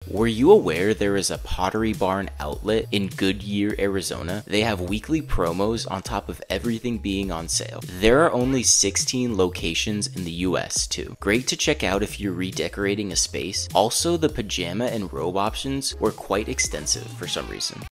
Were you aware there is a Pottery Barn outlet in Goodyear, Arizona? They have weekly promos on top of everything being on sale. There are only 16 locations in the US too. Great to check out if you're redecorating a space. Also, the pajama and robe options were quite extensive for some reason.